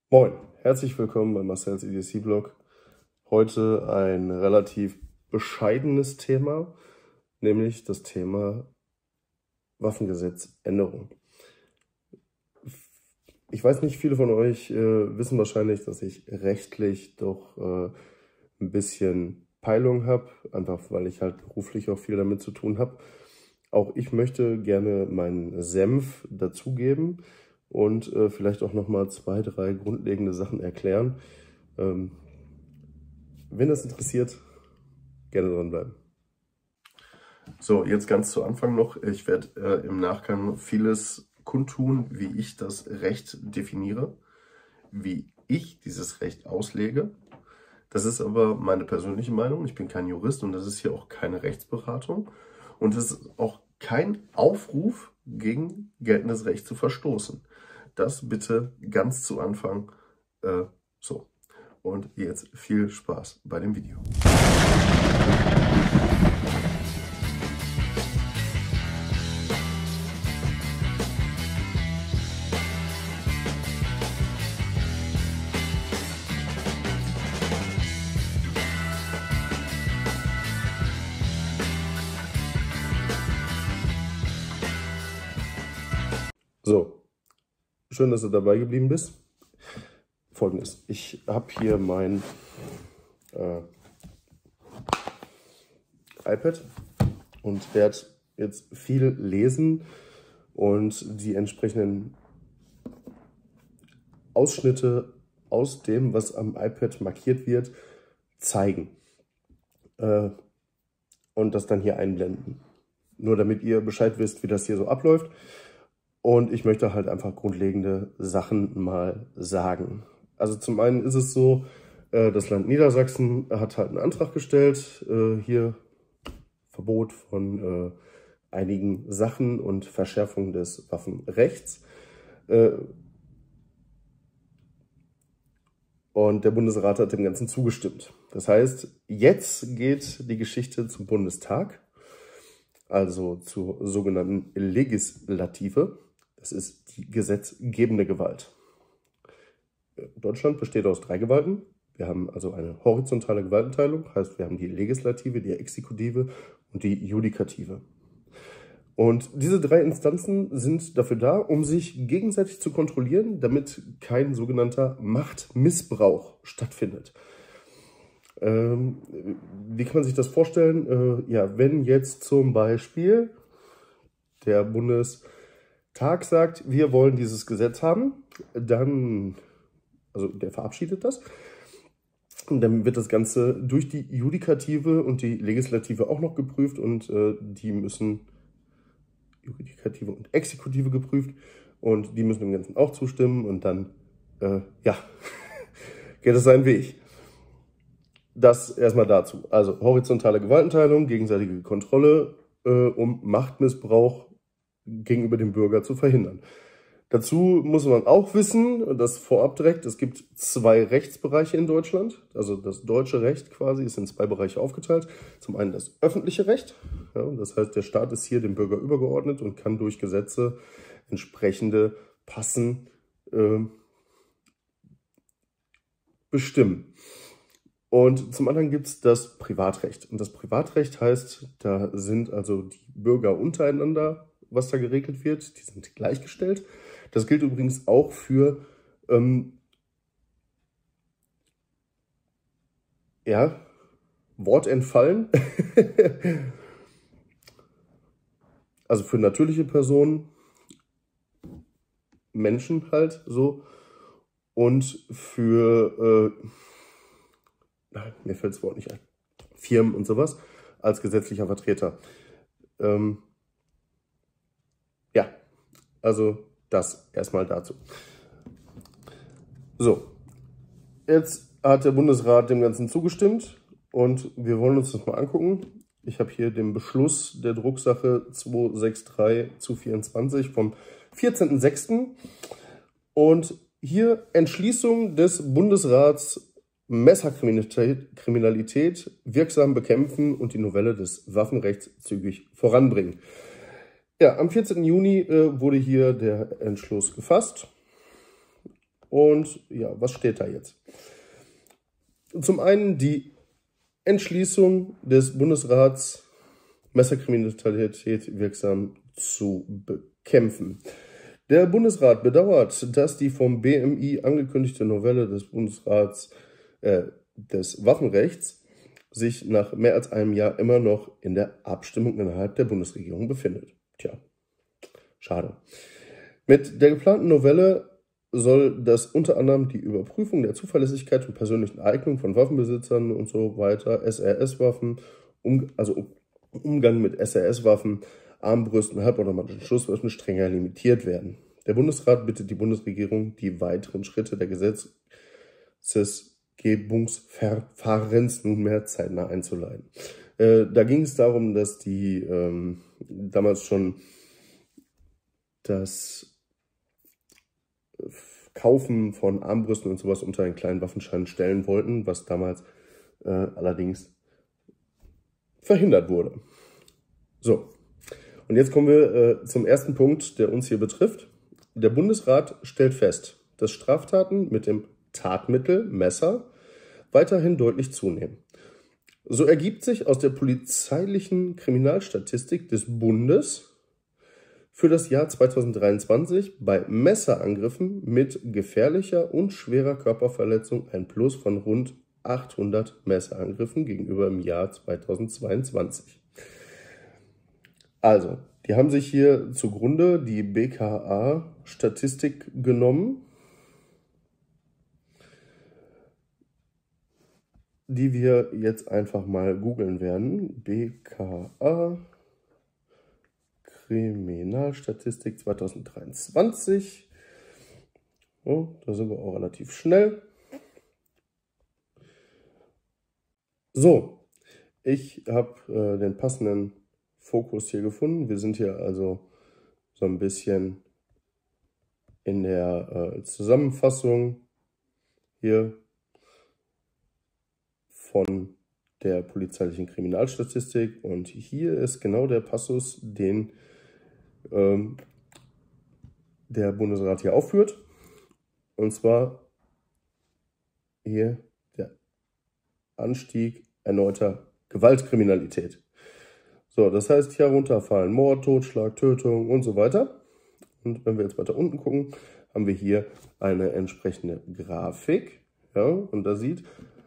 Moin, herzlich willkommen bei Marcel's EDC-Blog. Heute ein relativ bescheidenes Thema, nämlich das Thema Waffengesetzänderung. Ich weiß nicht, viele von euch wissen wahrscheinlich, dass ich rechtlich doch ein bisschen Peilung habe, einfach weil ich halt beruflich auch viel damit zu tun habe. Auch ich möchte gerne meinen Senf dazugeben und vielleicht auch nochmal 2, 3 grundlegende Sachen erklären. Wenn das interessiert, gerne dranbleiben. So, jetzt ganz zu Anfang noch. Ich werde im Nachgang vieles kundtun, wie ich das Recht definiere, wie ich dieses Recht auslege. Das ist aber meine persönliche Meinung. Ich bin kein Jurist und das ist hier auch keine Rechtsberatung. Und es ist auch kein Aufruf, gegen geltendes Recht zu verstoßen. Das bitte ganz zu Anfang so. Und jetzt viel Spaß bei dem Video. So, schön, dass du dabei geblieben bist. Folgendes, ich habe hier mein iPad und werde jetzt viel lesen und die entsprechenden Ausschnitte aus dem, was am iPad markiert wird, zeigen und das dann hier einblenden. Nur damit ihr Bescheid wisst, wie das hier so abläuft. Und ich möchte halt einfach grundlegende Sachen mal sagen. Also zum einen ist es so, das Land Niedersachsen hat halt einen Antrag gestellt, hier Verbot von einigen Sachen und Verschärfung des Waffenrechts. Und der Bundesrat hat dem Ganzen zugestimmt. Das heißt, jetzt geht die Geschichte zum Bundestag, also zur sogenannten Legislative. Das ist die gesetzgebende Gewalt. Deutschland besteht aus 3 Gewalten. Wir haben also eine horizontale Gewaltenteilung, heißt wir haben die Legislative, die Exekutive und die Judikative. Und diese 3 Instanzen sind dafür da, um sich gegenseitig zu kontrollieren, damit kein sogenannter Machtmissbrauch stattfindet. Wie kann man sich das vorstellen? Ja, wenn jetzt zum Beispiel der Bundestag sagt, wir wollen dieses Gesetz haben, dann, also der verabschiedet das, und dann wird das Ganze durch die Judikative und die Legislative auch noch geprüft und die müssen, Judikative und Exekutive geprüft, und die müssen dem Ganzen auch zustimmen und dann, ja, geht es seinen Weg. Das erstmal dazu. Also horizontale Gewaltenteilung, gegenseitige Kontrolle, um Machtmissbrauch gegenüber dem Bürger zu verhindern. Dazu muss man auch wissen, das vorab direkt, es gibt 2 Rechtsbereiche in Deutschland. Also das deutsche Recht quasi ist in 2 Bereiche aufgeteilt. Zum einen das öffentliche Recht. Ja, das heißt, der Staat ist hier dem Bürger übergeordnet und kann durch Gesetze entsprechende Passen bestimmen. Und zum anderen gibt es das Privatrecht. Und das Privatrecht heißt, da sind also die Bürger untereinander, was da geregelt wird, die sind gleichgestellt. Das gilt übrigens auch für ja, Wort entfallen. Also für natürliche Personen, Menschen halt so, und für mir fällt das Wort nicht ein, Firmen und sowas, als gesetzlicher Vertreter. Ja, also das erstmal dazu. So, jetzt hat der Bundesrat dem Ganzen zugestimmt und wir wollen uns das mal angucken. Ich habe hier den Beschluss der Drucksache 263/24 vom 14.06. und hier Entschließung des Bundesrats: Messerkriminalität wirksam bekämpfen und die Novelle des Waffenrechts zügig voranbringen. Ja, am 14. Juni wurde hier der Entschluss gefasst. Und ja, was steht da jetzt? Zum einen die Entschließung des Bundesrats, Messerkriminalität wirksam zu bekämpfen. Der Bundesrat bedauert, dass die vom BMI angekündigte Novelle des Bundesrats des Waffenrechts sich nach mehr als einem Jahr immer noch in der Abstimmung innerhalb der Bundesregierung befindet. Tja, schade. Mit der geplanten Novelle soll das unter anderem die Überprüfung der Zuverlässigkeit und persönlichen Eignung von Waffenbesitzern und so weiter, SRS-Waffen, Umgang mit SRS-Waffen, Armbrüsten, halbautomatischen Schusswaffen strenger limitiert werden. Der Bundesrat bittet die Bundesregierung, die weiteren Schritte der Gesetzgebungsverfahrens nunmehr zeitnah einzuleiten. Da ging es darum, dass die damals schon das Kaufen von Armbrüsten und sowas unter einen kleinen Waffenschein stellen wollten, was damals allerdings verhindert wurde. So, und jetzt kommen wir zum ersten Punkt, der uns hier betrifft. Der Bundesrat stellt fest, dass Straftaten mit dem Tatmittel Messer weiterhin deutlich zunehmen. So ergibt sich aus der polizeilichen Kriminalstatistik des Bundes für das Jahr 2023 bei Messerangriffen mit gefährlicher und schwerer Körperverletzung ein Plus von rund 800 Messerangriffen gegenüber im Jahr 2022. Also, die haben sich hier zugrunde die BKA-Statistik genommen, die wir jetzt einfach mal googeln werden. BKA Kriminalstatistik 2023. Oh, da sind wir auch relativ schnell. So, ich habe den passenden Fokus hier gefunden. Wir sind hier also so ein bisschen in der Zusammenfassung hier von der polizeilichen Kriminalstatistik. Und hier ist genau der Passus, den der Bundesrat hier aufführt. Und zwar hier der Anstieg erneuter Gewaltkriminalität. So, das heißt, hier runterfallen Mord, Totschlag, Tötung und so weiter. Und wenn wir jetzt weiter unten gucken, haben wir hier eine entsprechende Grafik. Ja, und da sieht,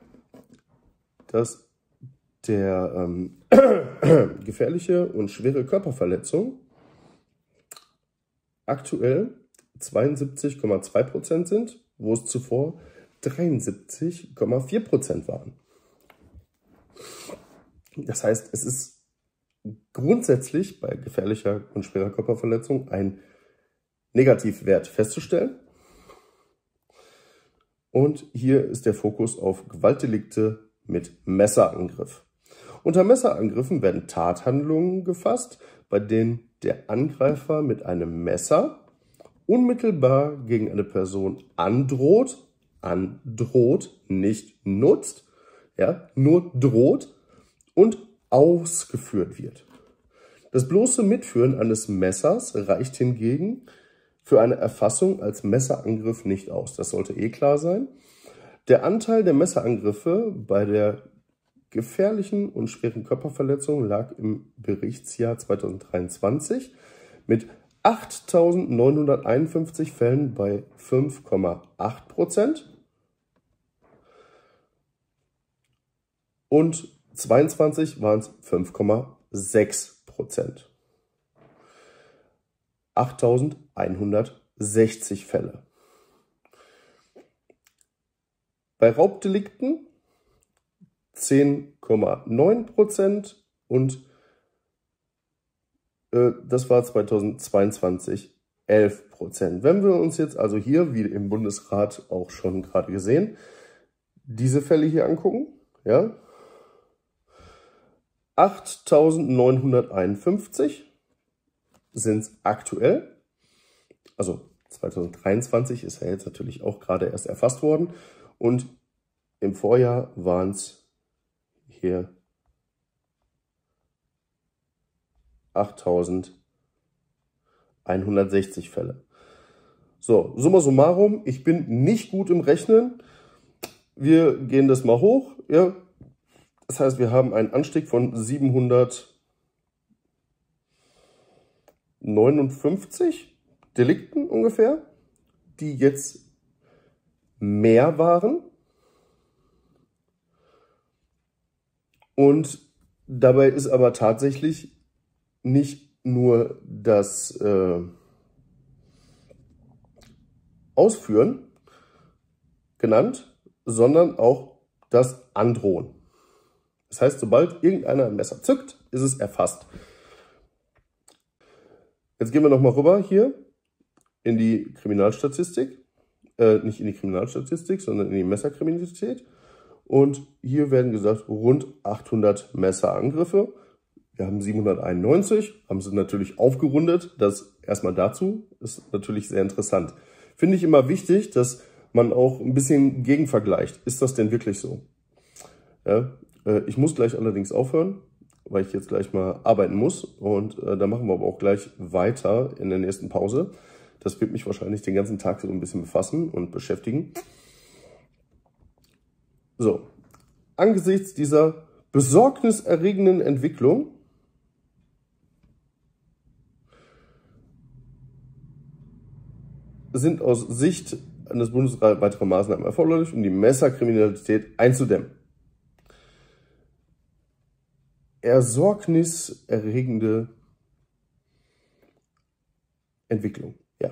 dass der gefährliche und schwere Körperverletzung aktuell 72,2% sind, wo es zuvor 73,4% waren. Das heißt, es ist grundsätzlich bei gefährlicher und schwerer Körperverletzung ein Negativwert festzustellen. Und hier ist der Fokus auf Gewaltdelikte mit Messerangriff. Unter Messerangriffen werden Tathandlungen gefasst, bei denen der Angreifer mit einem Messer unmittelbar gegen eine Person androht, nicht nutzt, ja, nur droht und ausgeführt wird. Das bloße Mitführen eines Messers reicht hingegen für eine Erfassung als Messerangriff nicht aus. Das sollte klar sein. Der Anteil der Messerangriffe bei der gefährlichen und schweren Körperverletzung lag im Berichtsjahr 2023 mit 8.951 Fällen bei 5,8% und 22 waren es 5,6%. 8.160 Fälle. Bei Raubdelikten 10,9% und das war 2022 11%. Wenn wir uns jetzt also hier, wie im Bundesrat auch schon gerade gesehen, diese Fälle hier angucken, ja, 8.951 sind es aktuell, also 2023 ist ja jetzt natürlich auch gerade erst erfasst worden und im Vorjahr waren es hier 8.160 Fälle. So, summa summarum, ich bin nicht gut im Rechnen. Wir gehen das mal hoch. Ja. Das heißt, wir haben einen Anstieg von 759 Delikten ungefähr, die jetzt mehr waren. Und dabei ist aber tatsächlich nicht nur das Ausführen genannt, sondern auch das Androhen. Das heißt, sobald irgendeiner ein Messer zückt, ist es erfasst. Jetzt gehen wir nochmal rüber hier in die Kriminalstatistik. Nicht in die Kriminalstatistik, sondern in die Messerkriminalität. Und hier werden gesagt, rund 800 Messerangriffe. Wir haben 791, haben sie natürlich aufgerundet. Das erstmal dazu ist natürlich sehr interessant. Finde ich immer wichtig, dass man auch ein bisschen gegenvergleicht. Ist das denn wirklich so? Ja, ich muss gleich allerdings aufhören, weil ich jetzt gleich mal arbeiten muss. Und da machen wir aber auch gleich weiter in der nächsten Pause. Das wird mich wahrscheinlich den ganzen Tag so ein bisschen befassen und beschäftigen. So, angesichts dieser besorgniserregenden Entwicklung sind aus Sicht eines Bundesrats weitere Maßnahmen erforderlich, um die Messerkriminalität einzudämmen. Besorgniserregende Entwicklung, ja.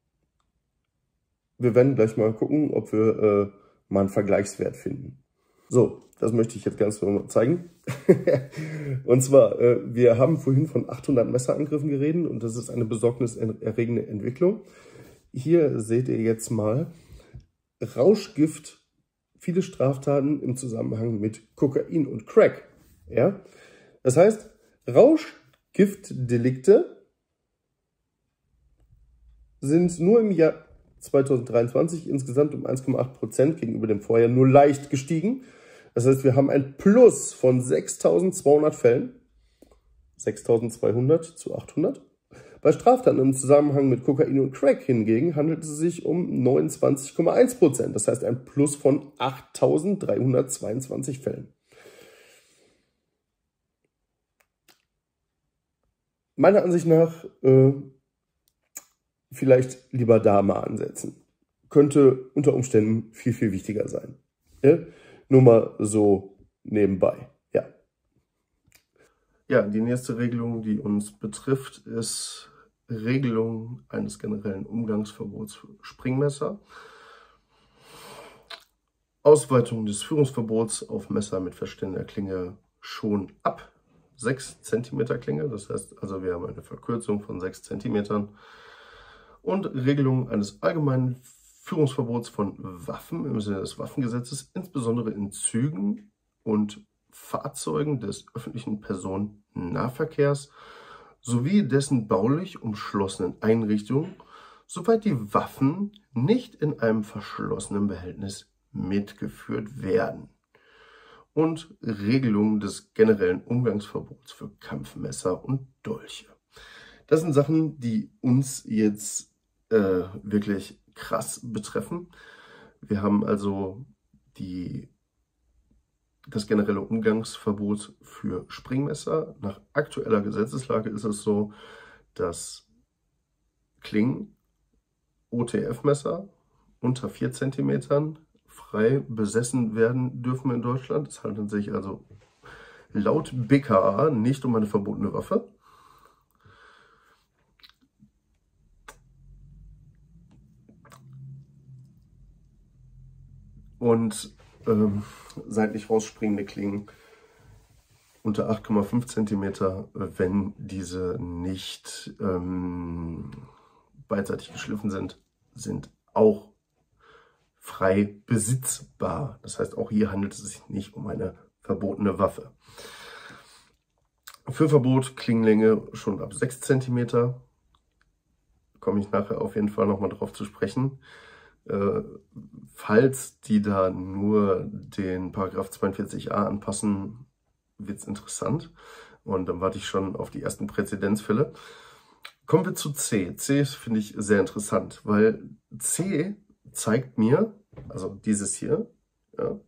Wir werden gleich mal gucken, ob wir mal einen Vergleichswert finden. So, das möchte ich jetzt ganz mal zeigen. Und zwar, wir haben vorhin von 800 Messerangriffen geredet und das ist eine besorgniserregende Entwicklung. Hier seht ihr jetzt mal Rauschgift, viele Straftaten im Zusammenhang mit Kokain und Crack. Ja? Das heißt, Rauschgiftdelikte sind nur im Jahr 2023 insgesamt um 1,8% gegenüber dem Vorjahr nur leicht gestiegen. Das heißt, wir haben ein Plus von 6.200 Fällen, 6.200 zu 800. Bei Straftaten im Zusammenhang mit Kokain und Crack hingegen handelt es sich um 29,1%. Das heißt, ein Plus von 8.322 Fällen. Meiner Ansicht nach vielleicht lieber da mal ansetzen. Könnte unter Umständen viel, viel wichtiger sein. Ja? Nur mal so nebenbei. Ja. Ja, die nächste Regelung, die uns betrifft, ist Regelung eines generellen Umgangsverbots für Springmesser. Ausweitung des Führungsverbots auf Messer mit verstellender Klinge schon ab 6 cm Klinge. Das heißt also, wir haben eine Verkürzung von 6 cm. Und Regelung eines allgemeinen Führungsverbots von Waffen im Sinne des Waffengesetzes, insbesondere in Zügen und Fahrzeugen des öffentlichen Personennahverkehrs sowie dessen baulich umschlossenen Einrichtungen, soweit die Waffen nicht in einem verschlossenen Behältnis mitgeführt werden. Und Regelung des generellen Umgangsverbots für Kampfmesser und Dolche. Das sind Sachen, die uns jetzt wirklich krass betreffen. Wir haben also das generelle Umgangsverbot für Springmesser. Nach aktueller Gesetzeslage ist es so, dass Klingen, OTF-Messer unter 4 cm frei besessen werden dürfen in Deutschland. Es handelt sich also laut BKA nicht um eine verbotene Waffe. Und seitlich rausspringende Klingen unter 8,5 cm, wenn diese nicht beidseitig geschliffen sind, sind auch frei besitzbar. Das heißt, auch hier handelt es sich nicht um eine verbotene Waffe. Für Verbot Klingenlänge schon ab 6 cm. Komme ich nachher auf jeden Fall nochmal drauf zu sprechen. Falls die da nur den Paragraph 42a anpassen, wird es interessant. Und dann warte ich schon auf die ersten Präzedenzfälle. Kommen wir zu C. C finde ich sehr interessant, weil C zeigt mir, also dieses hier, ja,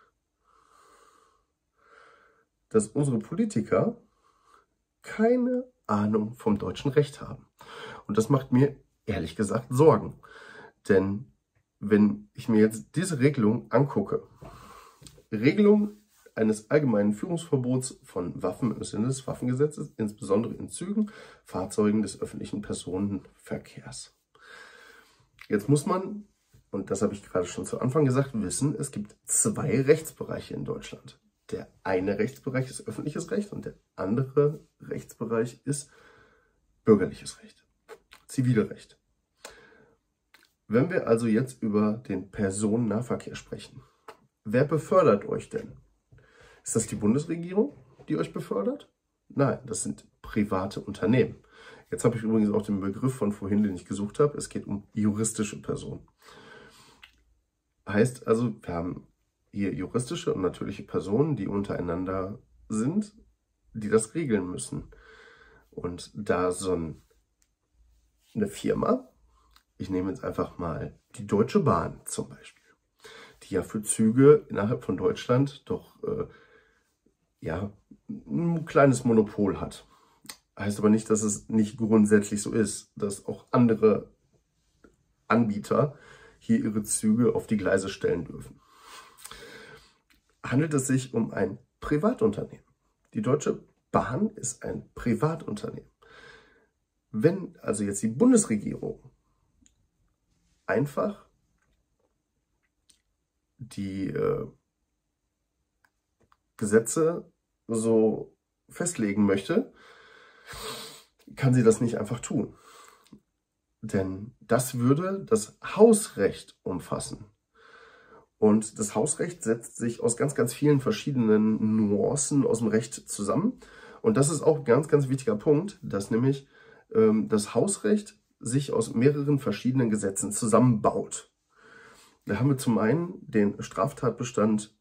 dass unsere Politiker keine Ahnung vom deutschen Recht haben. Und das macht mir ehrlich gesagt Sorgen. Denn wenn ich mir jetzt diese Regelung angucke, Regelung eines allgemeinen Führungsverbots von Waffen im Sinne des Waffengesetzes, insbesondere in Zügen, Fahrzeugen des öffentlichen Personenverkehrs. Jetzt muss man, und das habe ich gerade schon zu Anfang gesagt, wissen, es gibt zwei Rechtsbereiche in Deutschland. Der eine Rechtsbereich ist öffentliches Recht und der andere Rechtsbereich ist bürgerliches Recht, Zivilrecht. Wenn wir also jetzt über den Personennahverkehr sprechen, wer befördert euch denn? Ist das die Bundesregierung, die euch befördert? Nein, das sind private Unternehmen. Jetzt habe ich übrigens auch den Begriff von vorhin, den ich gesucht habe. Es geht um juristische Personen. Heißt also, wir haben hier juristische und natürliche Personen, die untereinander sind, die das regeln müssen. Und da eine Firma, ich nehme jetzt einfach mal die Deutsche Bahn zum Beispiel, die ja für Züge innerhalb von Deutschland doch ja, ein kleines Monopol hat. Heißt aber nicht, dass es nicht grundsätzlich so ist, dass auch andere Anbieter hier ihre Züge auf die Gleise stellen dürfen. Handelt es sich um ein Privatunternehmen. Die Deutsche Bahn ist ein Privatunternehmen. Wenn also jetzt die Bundesregierung einfach die Gesetze so festlegen möchte, kann sie das nicht einfach tun. Denn das würde das Hausrecht umfassen. Und das Hausrecht setzt sich aus ganz, ganz vielen verschiedenen Nuancen aus dem Recht zusammen. Und das ist auch ein ganz, ganz wichtiger Punkt, dass nämlich das Hausrecht sich aus mehreren verschiedenen Gesetzen zusammenbaut. Da haben wir zum einen den Straftatbestand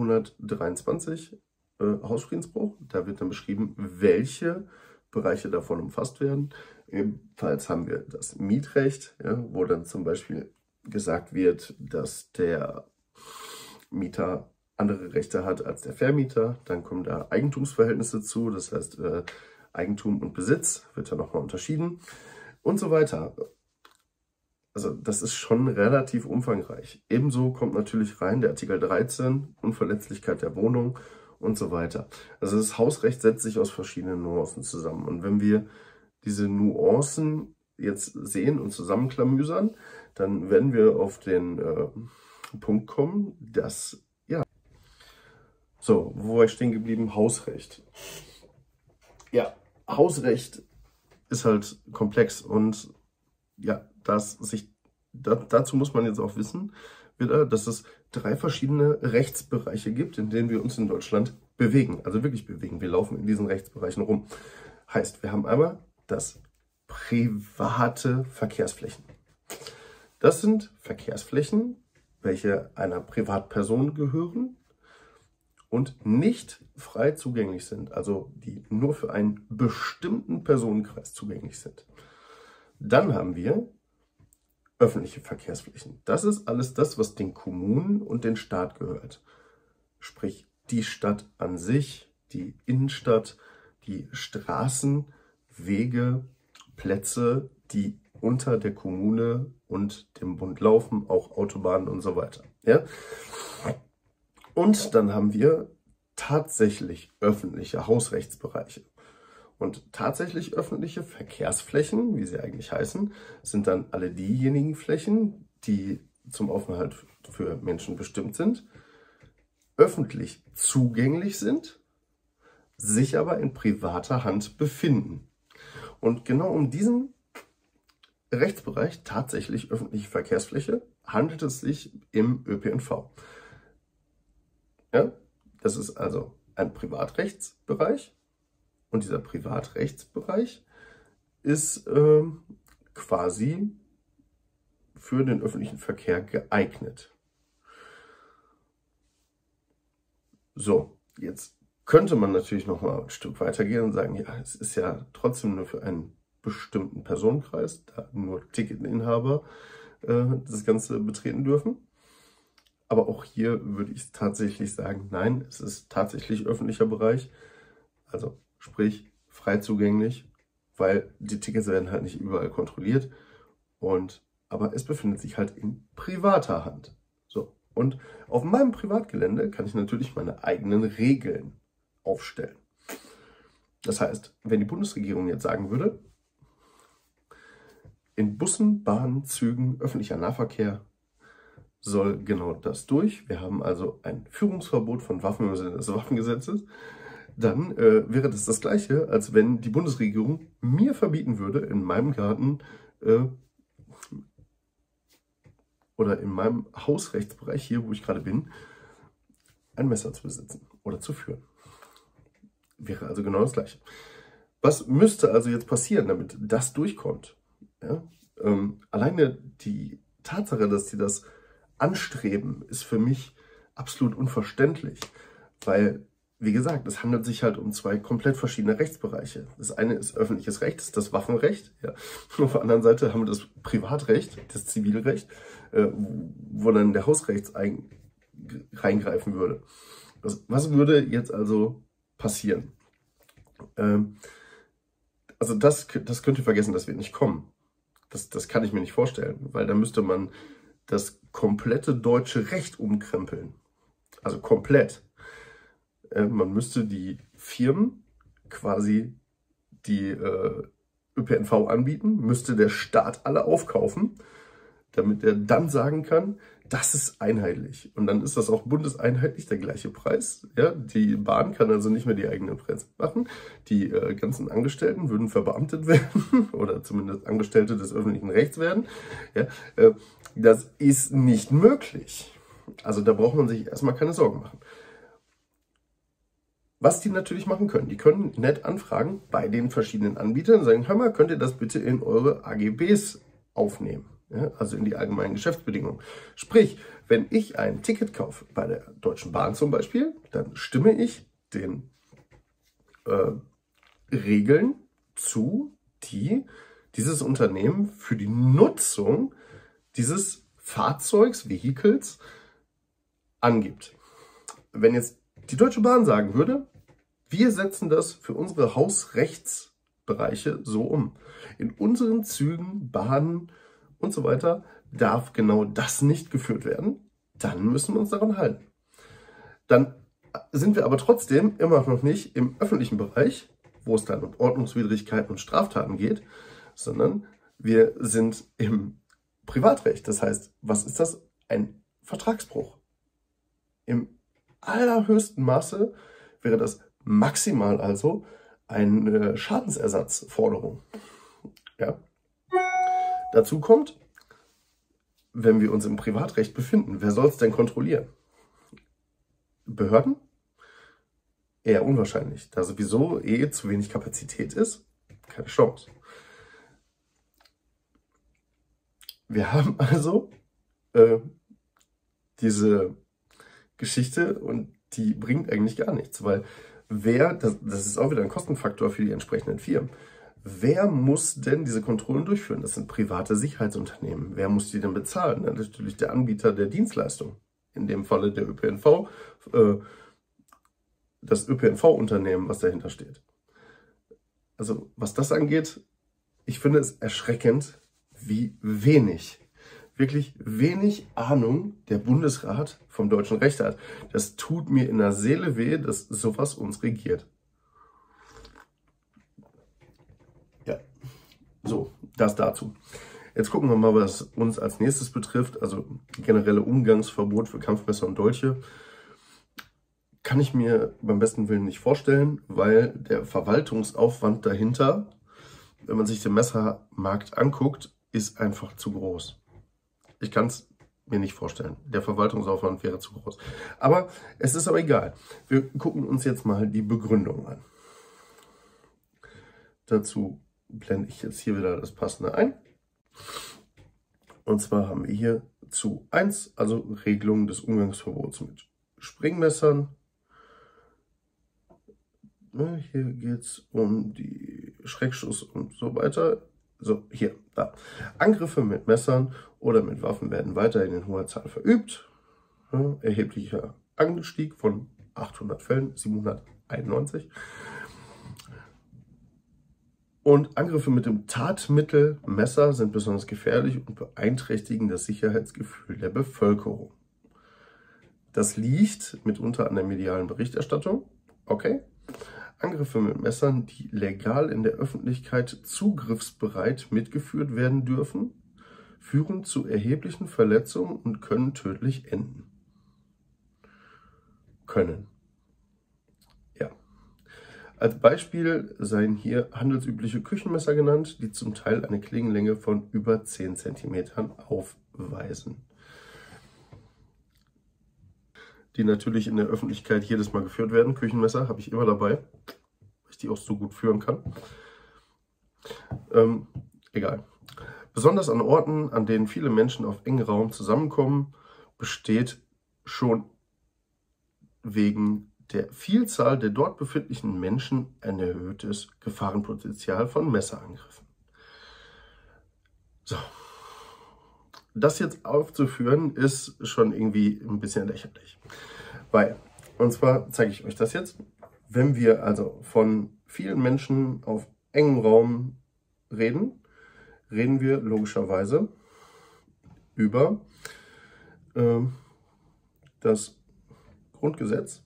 123, Hausfriedensbruch. Da wird dann beschrieben, welche Bereiche davon umfasst werden. Ebenfalls haben wir das Mietrecht, ja, wo dann zum Beispiel gesagt wird, dass der Mieter andere Rechte hat als der Vermieter. Dann kommen da Eigentumsverhältnisse zu, das heißt Eigentum und Besitz wird da nochmal unterschieden und so weiter. Also das ist schon relativ umfangreich. Ebenso kommt natürlich rein der Artikel 13, Unverletzlichkeit der Wohnung und so weiter. Also das Hausrecht setzt sich aus verschiedenen Nuancen zusammen. Und wenn wir diese Nuancen jetzt sehen und zusammenklamüsern, dann werden wir auf den Punkt kommen, dass, ja, so, wo war ich stehen geblieben? Hausrecht. Ja, Hausrecht ist halt komplex und ja, dazu muss man jetzt auch wissen, wieder, dass es 3 verschiedene Rechtsbereiche gibt, in denen wir uns in Deutschland bewegen. Also wirklich bewegen. Wir laufen in diesen Rechtsbereichen rum. Heißt, wir haben einmal das private Verkehrsflächen. Das sind Verkehrsflächen, welche einer Privatperson gehören und nicht frei zugänglich sind, also die nur für einen bestimmten Personenkreis zugänglich sind. Dann haben wir öffentliche Verkehrsflächen. Das ist alles das, was den Kommunen und den Staat gehört. Sprich, die Stadt an sich, die Innenstadt, die Straßen, Wege, Plätze, die unter der Kommune und dem Bund laufen, auch Autobahnen und so weiter. Ja? Und dann haben wir tatsächlich öffentliche Hausrechtsbereiche. Und tatsächlich öffentliche Verkehrsflächen, wie sie eigentlich heißen, sind dann alle diejenigen Flächen, die zum Aufenthalt für Menschen bestimmt sind, öffentlich zugänglich sind, sich aber in privater Hand befinden. Und genau um diesen Rechtsbereich, tatsächlich öffentliche Verkehrsfläche, handelt es sich im ÖPNV. Ja, das ist also ein Privatrechtsbereich. Und dieser Privatrechtsbereich ist quasi für den öffentlichen Verkehr geeignet. So, jetzt könnte man natürlich noch mal ein Stück weitergehen und sagen, ja, es ist ja trotzdem nur für einen bestimmten Personenkreis, da nur Ticketinhaber das Ganze betreten dürfen. Aber auch hier würde ich tatsächlich sagen, nein, es ist tatsächlich öffentlicher Bereich, also sprich frei zugänglich, weil die Tickets werden halt nicht überall kontrolliert, aber es befindet sich halt in privater Hand. So. Und auf meinem Privatgelände kann ich natürlich meine eigenen Regeln aufstellen. Das heißt, wenn die Bundesregierung jetzt sagen würde, in Bussen, Bahnen, Zügen, öffentlicher Nahverkehr soll genau das durch. Wir haben also ein Führungsverbot von Waffen im Sinne des Waffengesetzes. Dann wäre das Gleiche, als wenn die Bundesregierung mir verbieten würde, in meinem Garten oder in meinem Hausrechtsbereich, hier wo ich gerade bin, ein Messer zu besitzen oder zu führen. Wäre also genau das Gleiche. Was müsste also jetzt passieren, damit das durchkommt? Ja? Alleine die Tatsache, dass sie das anstreben, ist für mich absolut unverständlich, weil, wie gesagt, es handelt sich halt um zwei komplett verschiedene Rechtsbereiche. Das eine ist öffentliches Recht, das ist das Waffenrecht. Ja. Auf der anderen Seite haben wir das Privatrecht, das Zivilrecht, wo dann der Hausrecht reingreifen würde. Was würde jetzt also passieren? Also das könnt ihr vergessen, das wird nicht kommen. Das kann ich mir nicht vorstellen, weil da müsste man das komplette deutsche Recht umkrempeln. Also komplett. Man müsste die Firmen quasi, die ÖPNV anbieten, müsste der Staat alle aufkaufen, damit er dann sagen kann, das ist einheitlich. Und dann ist das auch bundeseinheitlich der gleiche Preis. Ja, die Bahn kann also nicht mehr die eigenen Preise machen. Die ganzen Angestellten würden verbeamtet werden oder zumindest Angestellte des öffentlichen Rechts werden. Ja, das ist nicht möglich. Also da braucht man sich erstmal keine Sorgen machen. Was die natürlich machen können, die können nett anfragen bei den verschiedenen Anbietern und sagen, hör mal, könnt ihr das bitte in eure AGBs aufnehmen? Ja, also in die allgemeinen Geschäftsbedingungen. Sprich, wenn ich ein Ticket kaufe, bei der Deutschen Bahn zum Beispiel, dann stimme ich den Regeln zu, die dieses Unternehmen für die Nutzung dieses Fahrzeugs, Vehikels angibt. Wenn jetzt die Deutsche Bahn sagen würde, wir setzen das für unsere Hausrechtsbereiche so um. In unseren Zügen, Bahnen und so weiter darf genau das nicht geführt werden, dann müssen wir uns daran halten. Dann sind wir aber trotzdem immer noch nicht im öffentlichen Bereich, wo es dann um Ordnungswidrigkeiten und Straftaten geht, sondern wir sind im Privatrecht. Das heißt, was ist das? Ein Vertragsbruch. Im allerhöchsten Maße wäre das maximal also eine Schadensersatzforderung. Ja. Dazu kommt, wenn wir uns im Privatrecht befinden, wer soll es denn kontrollieren? Behörden? Eher unwahrscheinlich, da sowieso zu wenig Kapazität ist. Keine Chance. Wir haben also diese Geschichte und die bringt eigentlich gar nichts, weil das ist auch wieder ein Kostenfaktor für die entsprechenden Firmen. Wer muss denn diese Kontrollen durchführen? Das sind private Sicherheitsunternehmen. Wer muss die denn bezahlen? Natürlich der Anbieter der Dienstleistung. In dem Falle der ÖPNV, das ÖPNV-Unternehmen, was dahinter steht. Also was das angeht, ich finde es erschreckend, wie wirklich wenig Ahnung der Bundesrat vom deutschen Recht hat. Das tut mir in der Seele weh, dass sowas uns regiert. Ja, so, das dazu. Jetzt gucken wir mal, was uns als nächstes betrifft. Also generelle Umgangsverbot für Kampfmesser und Dolche. Kann ich mir beim besten Willen nicht vorstellen, weil der Verwaltungsaufwand dahinter, wenn man sich den Messermarkt anguckt, ist einfach zu groß. Ich kann es mir nicht vorstellen. Der Verwaltungsaufwand wäre zu groß. Aber es ist aber egal. Wir gucken uns jetzt mal die Begründung an. Dazu blende ich jetzt hier wieder das Passende ein. Und zwar haben wir hier zu 1, also Regelung des Umgangsverbots mit Springmessern. Hier geht es um die Schreckschuss und so weiter. So, hier, da. Angriffe mit Messern oder mit Waffen werden weiterhin in hoher Zahl verübt. Ja, erheblicher Anstieg von 800 Fällen, 791. Und Angriffe mit dem Tatmittel Messer sind besonders gefährlich und beeinträchtigen das Sicherheitsgefühl der Bevölkerung. Das liegt mitunter an der medialen Berichterstattung. Okay. Angriffe mit Messern, die legal in der Öffentlichkeit zugriffsbereit mitgeführt werden dürfen, führen zu erheblichen Verletzungen und können tödlich enden. Ja. Als Beispiel seien hier handelsübliche Küchenmesser genannt, die zum Teil eine Klingenlänge von über 10 cm aufweisen. Die natürlich in der Öffentlichkeit jedes Mal geführt werden. Küchenmesser habe ich immer dabei, weil ich die auch so gut führen kann. Egal. Besonders an Orten, an denen viele Menschen auf engem Raum zusammenkommen, besteht schon wegen der Vielzahl der dort befindlichen Menschen ein erhöhtes Gefahrenpotenzial von Messerangriffen. So. Das jetzt aufzuführen, ist schon irgendwie ein bisschen lächerlich. Weil, und zwar zeige ich euch das jetzt, wenn wir also von vielen Menschen auf engem Raum reden, reden wir logischerweise über das Grundgesetz.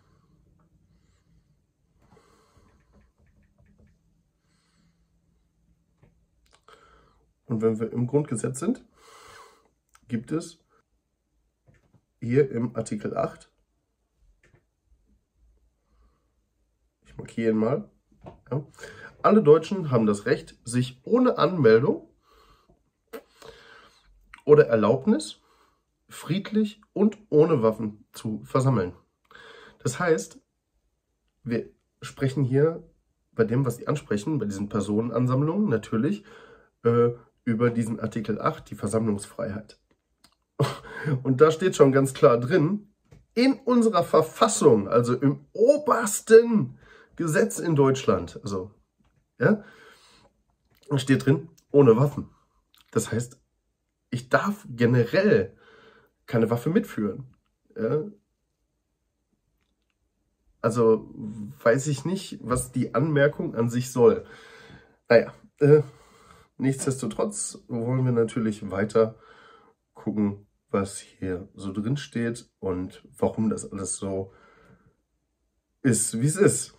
Und wenn wir im Grundgesetz sind, gibt es hier im Artikel 8, ich markiere ihn mal, ja, alle Deutschen haben das Recht, sich ohne Anmeldung oder Erlaubnis friedlich und ohne Waffen zu versammeln. Das heißt, wir sprechen hier bei dem, was Sie ansprechen, bei diesen Personenansammlungen natürlich über diesen Artikel 8, die Versammlungsfreiheit. Und da steht schon ganz klar drin, in unserer Verfassung, also im obersten Gesetz in Deutschland, also, ja, steht drin, ohne Waffen. Das heißt, ich darf generell keine Waffe mitführen. Ja? Also weiß ich nicht, was die Anmerkung an sich soll. Naja, nichtsdestotrotz wollen wir natürlich weiter gucken, was hier so drin steht und warum das alles so ist, wie es ist.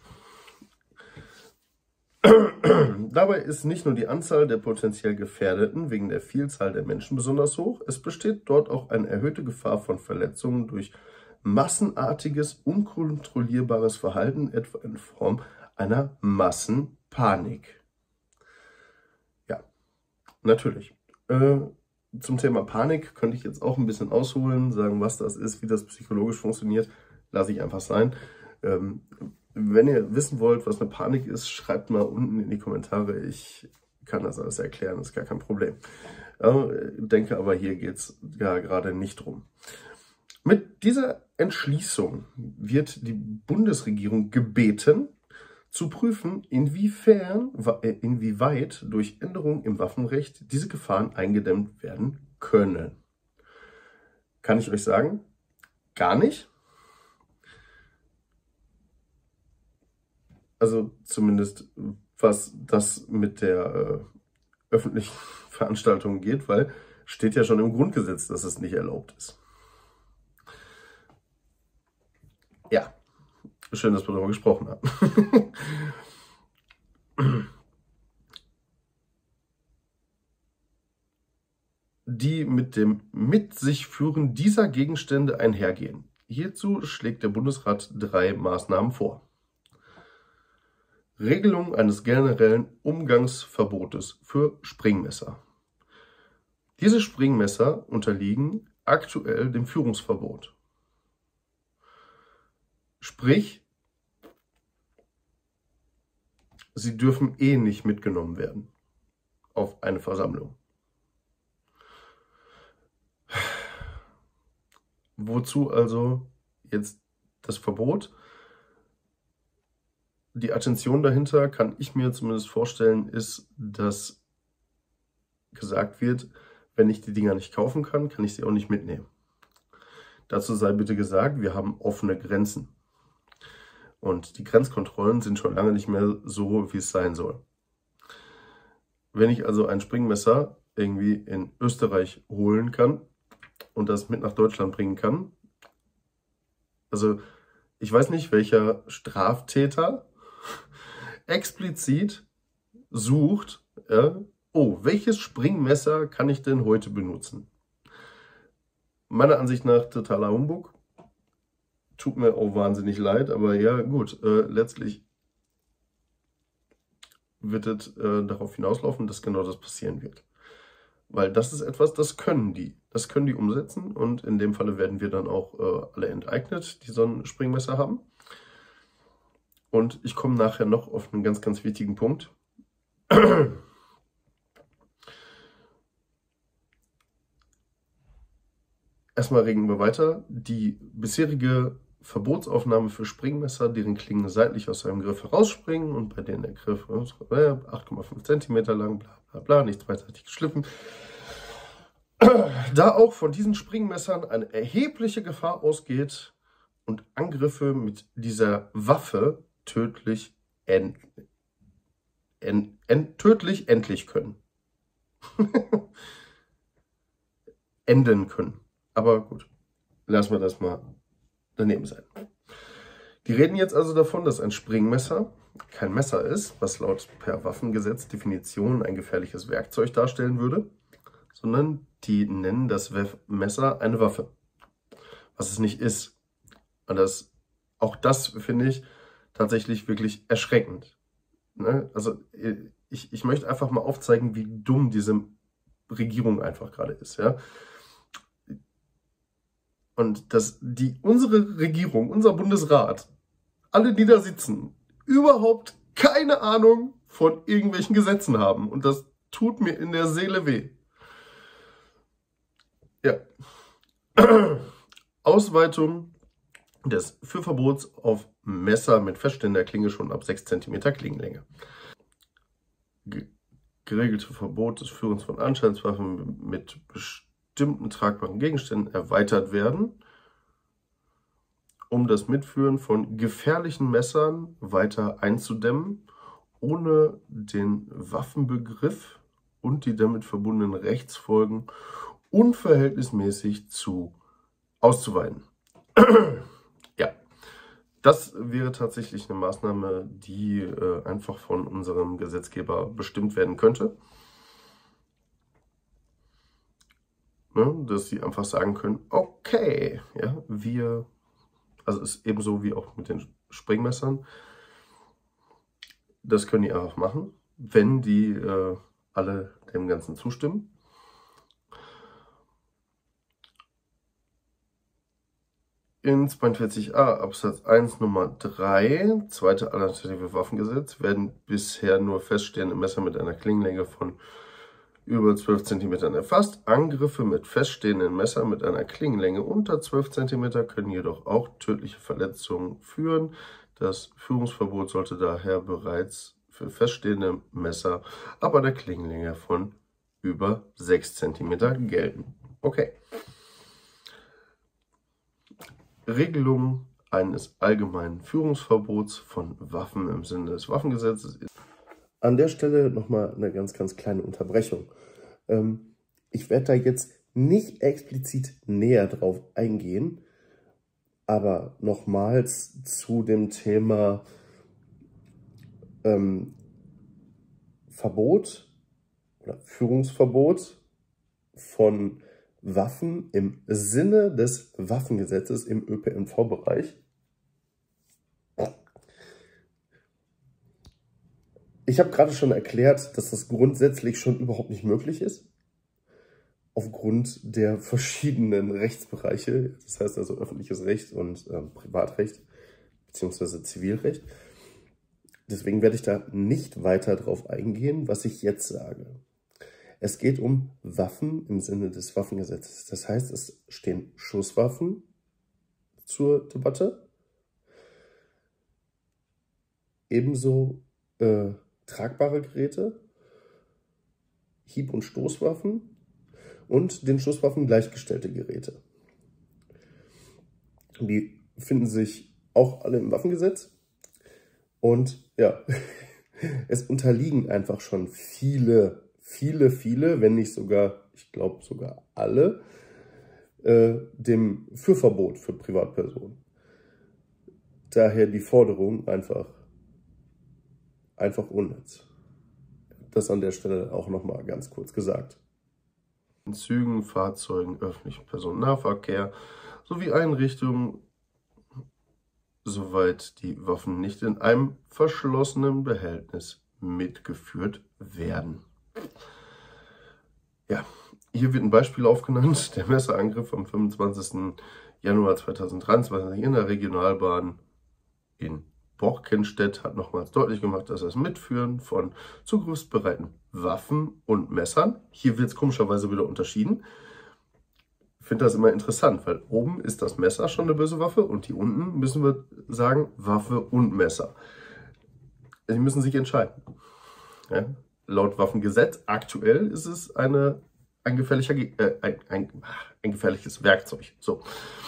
Dabei ist nicht nur die Anzahl der potenziell Gefährdeten wegen der Vielzahl der Menschen besonders hoch, es besteht dort auch eine erhöhte Gefahr von Verletzungen durch massenartiges, unkontrollierbares Verhalten, etwa in Form einer Massenpanik. Ja, natürlich. Zum Thema Panik könnte ich jetzt auch ein bisschen ausholen, sagen, was das ist, wie das psychologisch funktioniert. Lasse ich einfach sein. Wenn ihr wissen wollt, was eine Panik ist, schreibt mal unten in die Kommentare. Ich kann das alles erklären, ist gar kein Problem. Denke aber, hier geht es ja gerade nicht drum. Mit dieser Entschließung wird die Bundesregierung gebeten, zu prüfen, inwieweit durch Änderungen im Waffenrecht diese Gefahren eingedämmt werden können. Kann ich euch sagen? Gar nicht. Also zumindest was das mit der öffentlichen Veranstaltung geht, weil steht ja schon im Grundgesetz, dass es nicht erlaubt ist. Ja, schön, dass wir darüber gesprochen haben. Die mit dem Mit-sich-Führen dieser Gegenstände einhergehen. Hierzu schlägt der Bundesrat 3 Maßnahmen vor. Regelung eines generellen Umgangsverbotes für Springmesser. Diese Springmesser unterliegen aktuell dem Führungsverbot. Sprich, sie dürfen nicht mitgenommen werden auf eine Versammlung. Wozu also jetzt das Verbot? die Attention dahinter, kann ich mir zumindest vorstellen, ist, dass gesagt wird, wenn ich die Dinger nicht kaufen kann, kann ich sie auch nicht mitnehmen. Dazu sei bitte gesagt, wir haben offene Grenzen. Und die Grenzkontrollen sind schon lange nicht mehr so, wie es sein soll. Wenn ich also ein Springmesser irgendwie in Österreich holen kann und das mit nach Deutschland bringen kann, also ich weiß nicht, welcher Straftäter explizit sucht, oh, welches Springmesser kann ich denn heute benutzen? Meiner Ansicht nach totaler Humbug. Tut mir auch wahnsinnig leid, aber ja gut, letztlich wird es darauf hinauslaufen, dass genau das passieren wird. Weil das ist etwas, das können die. Das können die umsetzen und in dem Falle werden wir dann auch alle enteignet, die so ein Springmesser haben. Und ich komme nachher noch auf einen ganz, ganz wichtigen Punkt. Erstmal reden wir weiter. Die bisherige Verbotsaufnahme für Springmesser, deren Klingen seitlich aus einem Griff herausspringen und bei denen der Griff 8,5 cm lang, bla bla bla, nicht beidseitig geschliffen. Da auch von diesen Springmessern eine erhebliche Gefahr ausgeht und Angriffe mit dieser Waffe tödlich endlich können. Enden können. Aber gut, lassen wir das mal daneben sein. Die reden jetzt also davon, dass ein Springmesser kein Messer ist, was laut per Waffengesetz Definition ein gefährliches Werkzeug darstellen würde, sondern die nennen das Messer eine Waffe, was es nicht ist. Und auch das finde ich tatsächlich wirklich erschreckend. Ne? Also ich möchte einfach mal aufzeigen, wie dumm diese Regierung einfach gerade ist. Ja? Und dass unsere Regierung, unser Bundesrat, alle, die da sitzen, überhaupt keine Ahnung von irgendwelchen Gesetzen haben. Und das tut mir in der Seele weh. Ja. Ausweitung des Führverbots auf Messer mit feststehender Klinge schon ab 6 cm Klingenlänge. Geregelte Verbot des Führens von Anschaltwaffen mit bestimmten tragbaren Gegenständen erweitert werden, um das Mitführen von gefährlichen Messern weiter einzudämmen, ohne den Waffenbegriff und die damit verbundenen Rechtsfolgen unverhältnismäßig auszuweiten. Ja, das wäre tatsächlich eine Maßnahme, die einfach von unserem Gesetzgeber bestimmt werden könnte. Ne, dass sie einfach sagen können, okay, ja, also ist ebenso wie auch mit den Springmessern, das können die einfach machen, wenn die alle dem Ganzen zustimmen. In 42a Absatz 1 Nummer 3, zweite alternative Waffengesetz, werden bisher nur feststehende Messer mit einer Klingenlänge von über 12 cm erfasst. Angriffe mit feststehenden Messern mit einer Klingenlänge unter 12 cm können jedoch auch tödliche Verletzungen führen. Das Führungsverbot sollte daher bereits für feststehende Messer ab einer Klingenlänge von über 6 cm gelten. Okay. Regelung eines allgemeinen Führungsverbots von Waffen im Sinne des Waffengesetzes. An der Stelle nochmal eine ganz, ganz kleine Unterbrechung. Ich werde da jetzt nicht explizit näher drauf eingehen, aber nochmals zu dem Thema Verbot oder Führungsverbot von Waffen im Sinne des Waffengesetzes im ÖPNV-Bereich. Ich habe gerade schon erklärt, dass das grundsätzlich schon überhaupt nicht möglich ist. Aufgrund der verschiedenen Rechtsbereiche, das heißt also öffentliches Recht und Privatrecht bzw. Zivilrecht. Deswegen werde ich da nicht weiter drauf eingehen, was ich jetzt sage. Es geht um Waffen im Sinne des Waffengesetzes. Das heißt, es stehen Schusswaffen zur Debatte. ebenso tragbare Geräte, Hieb- und Stoßwaffen und den Schusswaffen gleichgestellte Geräte. Die finden sich auch alle im Waffengesetz. Und ja, es unterliegen einfach schon viele, wenn nicht sogar, ich glaube sogar alle, dem Führverbot für Privatpersonen. Daher die Forderung einfach unnütz. Das an der Stelle auch nochmal ganz kurz gesagt. In Zügen, Fahrzeugen, öffentlichem Personennahverkehr sowie Einrichtungen, soweit die Waffen nicht in einem verschlossenen Behältnis mitgeführt werden. Ja, hier wird ein Beispiel aufgenannt, der Messerangriff am 25. Januar 2023 in der Regionalbahn in Borkenstedt hat nochmals deutlich gemacht, dass das Mitführen von zugriffsbereiten Waffen und Messern, hier wird es komischerweise wieder unterschieden. Ich finde das immer interessant, weil oben ist das Messer schon eine böse Waffe und hier unten müssen wir sagen Waffe und Messer. Sie müssen sich entscheiden. Ja? Laut Waffengesetz aktuell ist es ein gefährliches Werkzeug. So.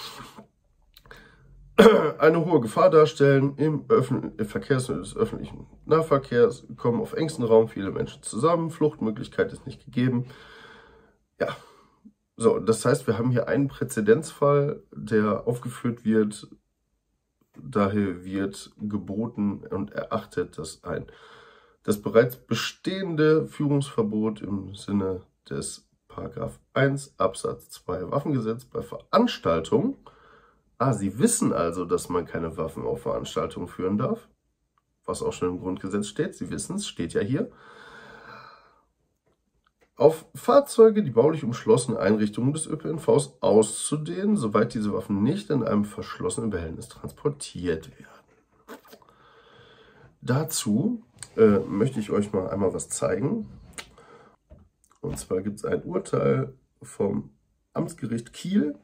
Eine hohe Gefahr darstellen im Verkehrsmittel des öffentlichen Nahverkehrs, kommen auf engstem Raum viele Menschen zusammen, Fluchtmöglichkeit ist nicht gegeben. Ja, so, das heißt, wir haben hier einen Präzedenzfall, der aufgeführt wird. Daher wird geboten und erachtet, dass das bereits bestehende Führungsverbot im Sinne des § 1 Absatz 2 Waffengesetz bei Veranstaltungen. Sie wissen also, dass man keine Waffen auf Veranstaltungen führen darf, was auch schon im Grundgesetz steht. Sie wissen es, steht ja hier. Auf Fahrzeuge, die baulich umschlossene Einrichtungen des ÖPNVs auszudehnen, soweit diese Waffen nicht in einem verschlossenen Behältnis transportiert werden. Dazu möchte ich euch mal einmal was zeigen. Und zwar gibt es ein Urteil vom Amtsgericht Kiel.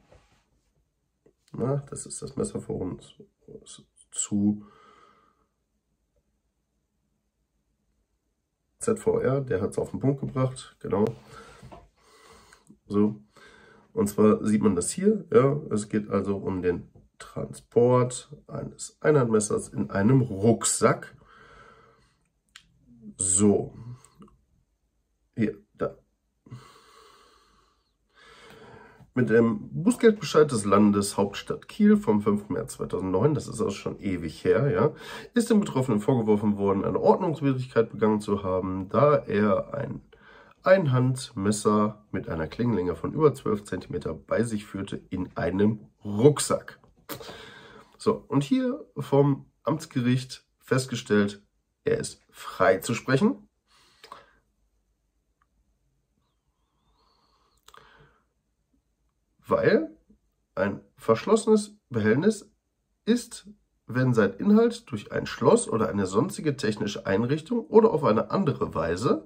Das ist das Messerforum zu ZVR, der hat es auf den Punkt gebracht, genau. So. Und zwar sieht man das hier, ja, es geht also um den Transport eines Einhandmessers in einem Rucksack. So. Hier, da. Mit dem Bußgeldbescheid des Landes Hauptstadt Kiel vom 5. März 2009, das ist also schon ewig her, ja, ist dem Betroffenen vorgeworfen worden, eine Ordnungswidrigkeit begangen zu haben, da er ein Einhandmesser mit einer Klingenlänge von über 12 cm bei sich führte in einem Rucksack. So, und hier vom Amtsgericht festgestellt, er ist frei zu sprechen. Weil ein verschlossenes Behältnis ist, wenn sein Inhalt durch ein Schloss oder eine sonstige technische Einrichtung oder auf eine andere Weise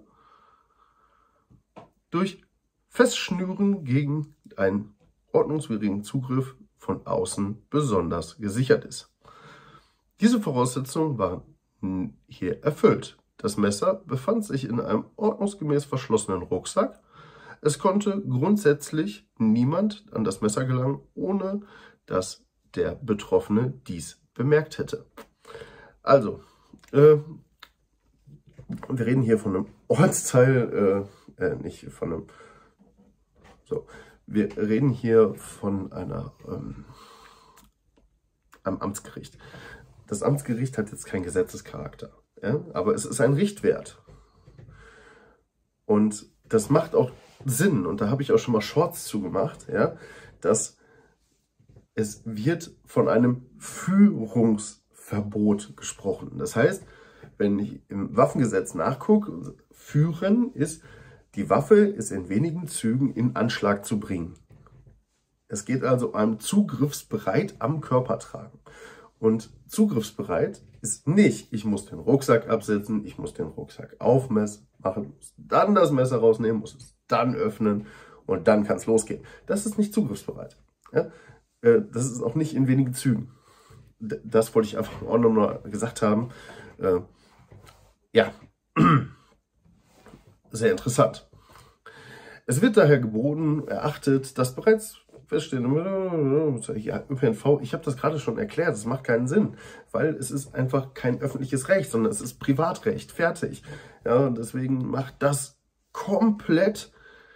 durch Festschnüren gegen einen ordnungswidrigen Zugriff von außen besonders gesichert ist. Diese Voraussetzungen waren hier erfüllt. Das Messer befand sich in einem ordnungsgemäß verschlossenen Rucksack. Es konnte grundsätzlich niemand an das Messer gelangen, ohne dass der Betroffene dies bemerkt hätte. Also, wir reden hier von einem Ortsteil, nicht von einem... So, wir reden hier von einem Amtsgericht. Das Amtsgericht hat jetzt keinen Gesetzescharakter, ja? Aber es ist ein Richtwert. Und das macht auch Sinn, und da habe ich auch schon mal Shorts zugemacht, ja, dass es wird von einem Führungsverbot gesprochen. Das heißt, wenn ich im Waffengesetz nachgucke, führen ist, die Waffe ist in wenigen Zügen in Anschlag zu bringen. Es geht also um ein zugriffsbereit am Körper tragen. Und zugriffsbereit ist nicht, ich muss den Rucksack absetzen, ich muss den Rucksack aufmessen, machen, muss dann das Messer rausnehmen, muss es dann öffnen und dann kann es losgehen. Das ist nicht zugriffsbereit. Ja? Das ist auch nicht in wenigen Zügen. Das wollte ich einfach auch nochmal gesagt haben. Ja, sehr interessant. Es wird daher geboten, erachtet, dass bereits feststehende ÖPNV, ich habe das gerade schon erklärt, das macht keinen Sinn, weil es ist einfach kein öffentliches Recht, sondern es ist Privatrecht, fertig. Ja, und deswegen macht das komplett,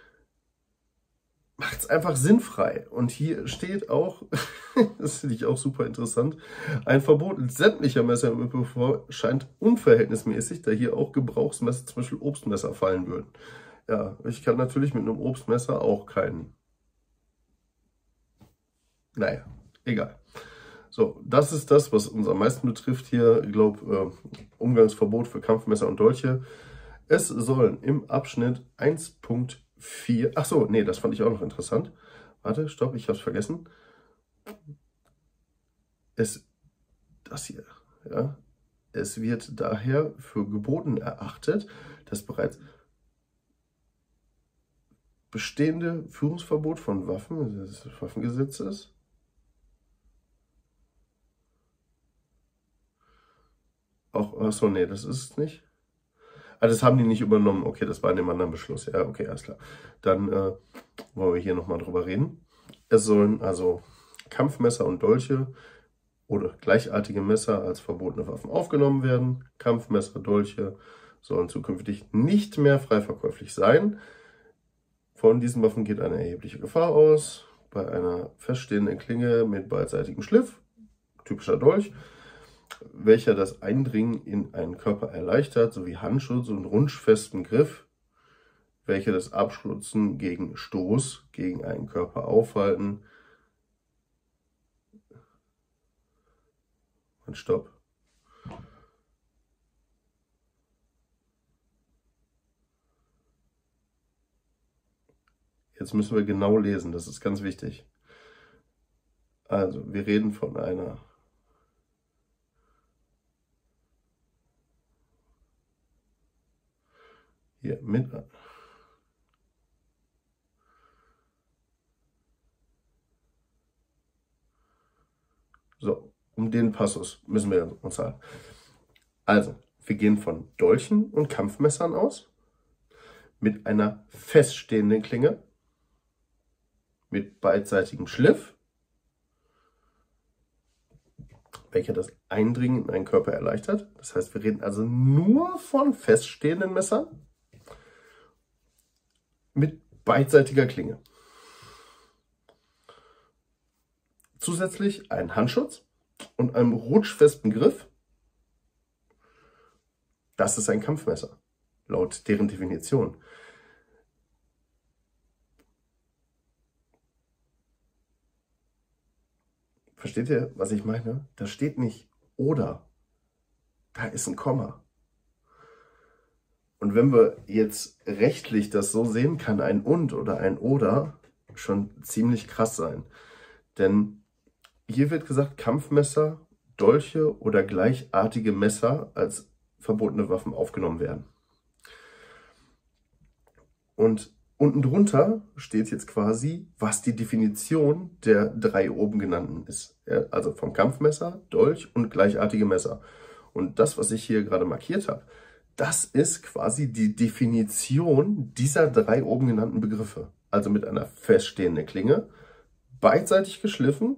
macht es einfach sinnfrei. Und hier steht auch, das finde ich auch super interessant, ein Verbot sämtlicher Messer im ÖPNV scheint unverhältnismäßig, da hier auch Gebrauchsmesser, zum Beispiel Obstmesser, fallen würden. Ja, ich kann natürlich mit einem Obstmesser auch keinen. Naja, egal. So, das ist das, was uns am meisten betrifft hier. Ich glaube, Umgangsverbot für Kampfmesser und Dolche. Es sollen im Abschnitt 1.4, ach so, nee, das fand ich auch noch interessant. Warte, stopp, ich habe es vergessen. Das hier, ja. Es wird daher für geboten erachtet, dass bereits bestehende Führungsverbot von Waffen, des Waffengesetzes, auch, achso, nee, das ist es nicht. Ah, das haben die nicht übernommen. Okay, das war in dem anderen Beschluss. Ja, okay, alles klar. Dann wollen wir hier nochmal drüber reden. Es sollen also Kampfmesser und Dolche oder gleichartige Messer als verbotene Waffen aufgenommen werden. Kampfmesser, Dolche sollen zukünftig nicht mehr frei verkäuflich sein. Von diesen Waffen geht eine erhebliche Gefahr aus. Bei einer feststehenden Klinge mit beidseitigem Schliff, typischer Dolch, welcher das Eindringen in einen Körper erleichtert, sowie Handschutz und rutschfesten Griff, welche das Abstutzen gegen Stoß gegen einen Körper aufhalten. Und stopp. Jetzt müssen wir genau lesen, das ist ganz wichtig. Also, wir reden von einer hier mit. So, um den Passus müssen wir uns halten. Also, wir gehen von Dolchen und Kampfmessern aus, mit einer feststehenden Klinge, mit beidseitigem Schliff, welcher das Eindringen in einen Körper erleichtert. Das heißt, wir reden also nur von feststehenden Messern mit beidseitiger Klinge. Zusätzlich einen Handschutz und einem rutschfesten Griff. Das ist ein Kampfmesser, laut deren Definition. Versteht ihr, was ich meine? Da steht nicht oder, da ist ein Komma. Und wenn wir jetzt rechtlich das so sehen, kann ein und oder ein oder schon ziemlich krass sein. Denn hier wird gesagt, Kampfmesser, Dolche oder gleichartige Messer als verbotene Waffen aufgenommen werden. Und unten drunter steht jetzt quasi, was die Definition der drei oben genannten ist. Also vom Kampfmesser, Dolch und gleichartige Messer. Und das, was ich hier gerade markiert habe, das ist quasi die Definition dieser drei oben genannten Begriffe. Also mit einer feststehenden Klinge, beidseitig geschliffen,